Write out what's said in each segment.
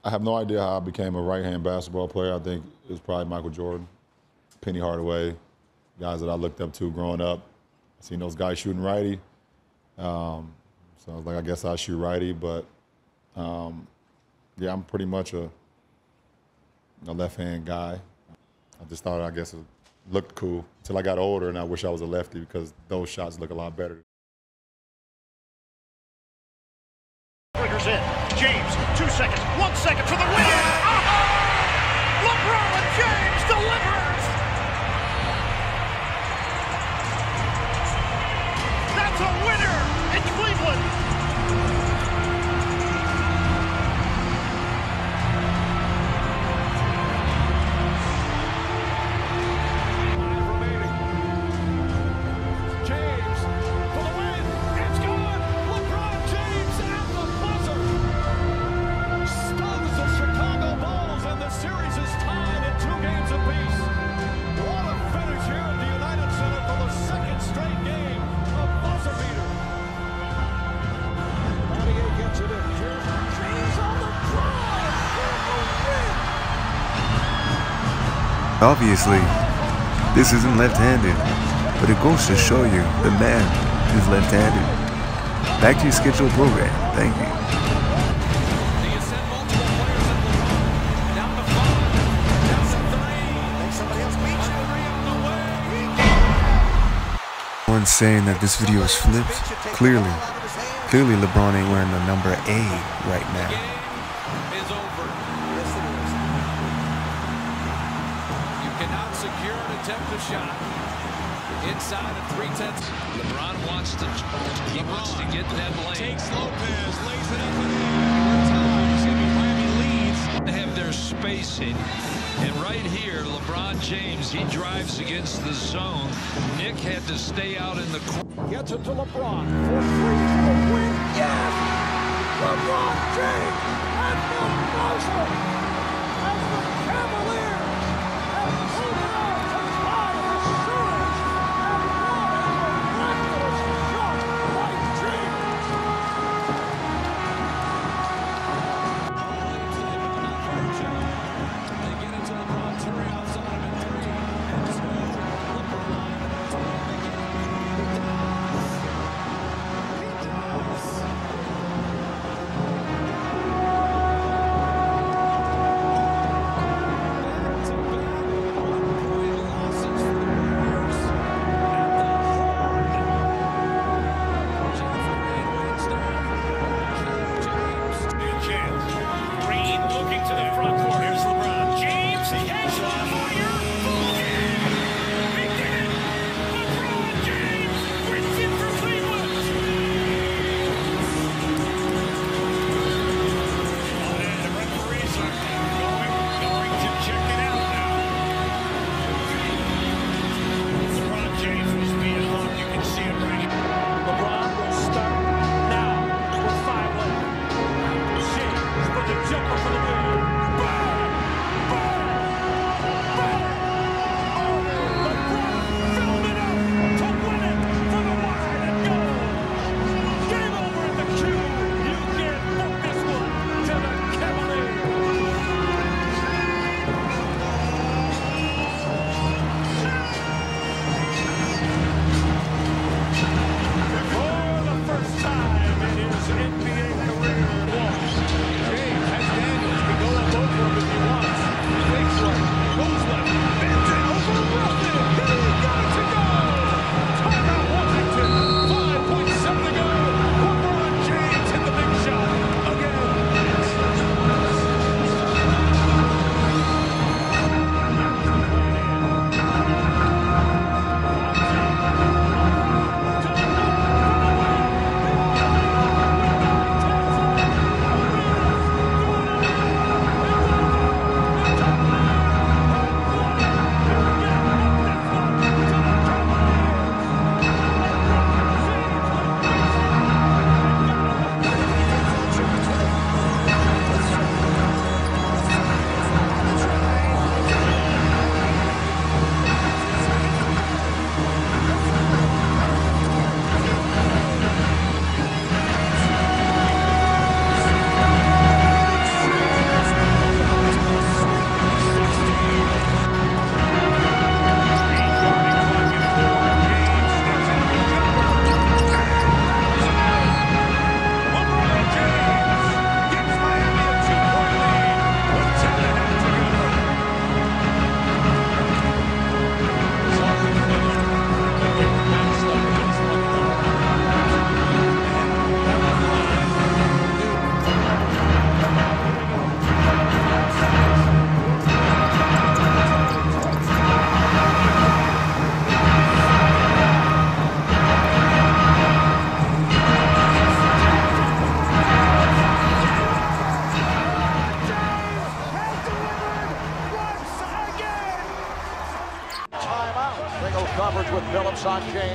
I have no idea how I became a right-hand basketball player. I think it was probably Michael Jordan, Penny Hardaway, guys that I looked up to growing up. I seen those guys shooting righty. So I was like, I guess I shoot righty, but yeah, I'm pretty much a left-hand guy. I just thought, I guess, it looked cool until I got older, and I wish I was a lefty because those shots look a lot better. Breakers in. James, 2 seconds, 1 second for the win. LeBron James delivers. That's a winner in Cleveland. Obviously, this isn't left-handed, but it goes to show you the man is left-handed. Back to your scheduled program. Thank you. One saying that this video is flipped. Clearly LeBron ain't wearing the number A right now. Secure an attempt to shot inside of 3/10. LeBron wants to get in that lane. Takes Lopez, lays it up in the air. Times, Miami leads. They have their spacing, and right here, LeBron James, he drives against the zone. Nick had to stay out in the corner. Gets it to LeBron for three for the win. Yes, LeBron James at the buzzer as the Cavaliers.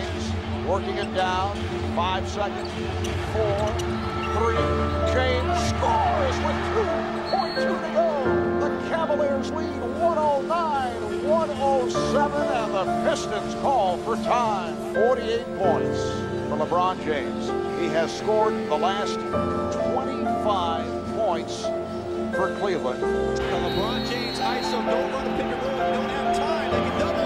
James working it down. 5 seconds. 4, 3. James scores with 2.2 to go. The Cavaliers lead 109-107, and the Pistons call for time. 48 points for LeBron James. He has scored the last 25 points for Cleveland. The LeBron James ISO, don't run a pick and roll. You don't have time. They can double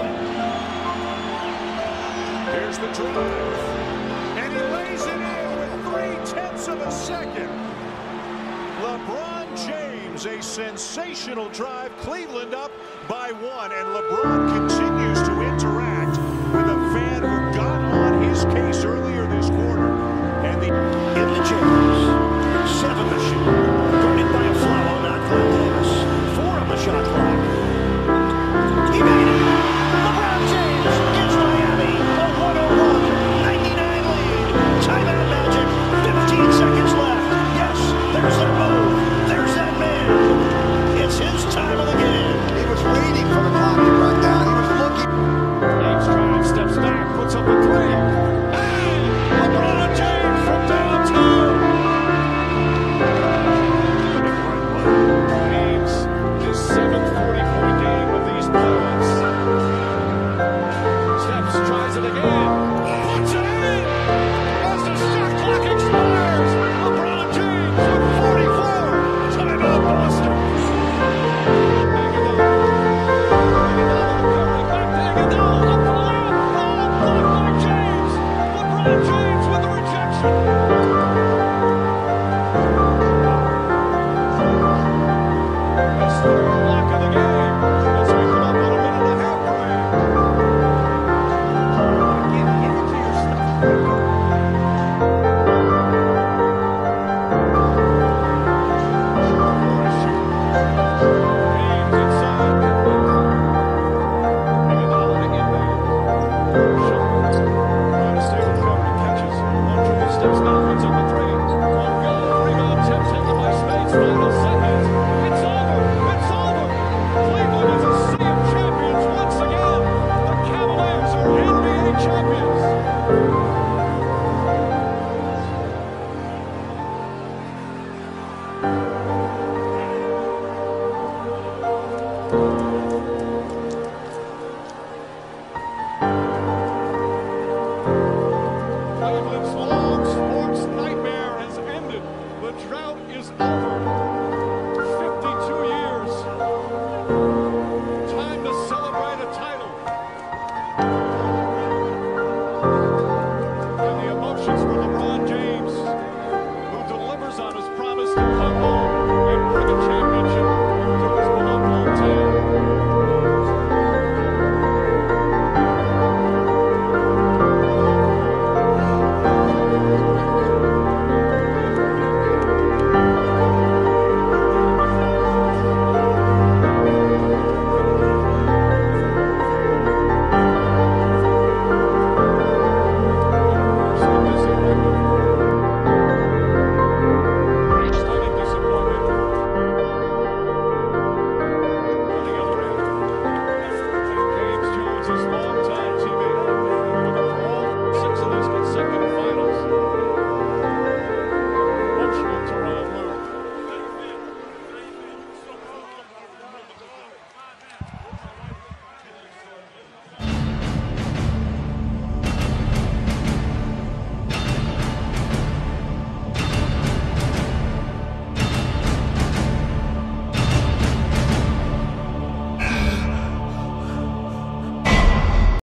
it. Here's the drive. And he lays it in with 3/10 of a second. LeBron James, a sensational drive. Cleveland up by 1. And LeBron continues to interact with a fan who got on his case earlier this quarter. And the in the James. 7 to shoot. Guarded by a foul, not Glenn Davis. 4 on the shot clock. He made it. LeBron James gives Miami a 101-99 lead. Timeout Magic. 15 seconds left. Yes, there's that move. There's that man. It's his time of the game. He was waiting for the clock to run down. He was looking. James drives, steps back, puts up a 3. Hey! LeBron James from downtown. James, his 7th 40-point game of these playoffs. Steps, tries it again. Puts it in! As the shot clock expires, LeBron James with 44. Timeout Boston. James with the rejection.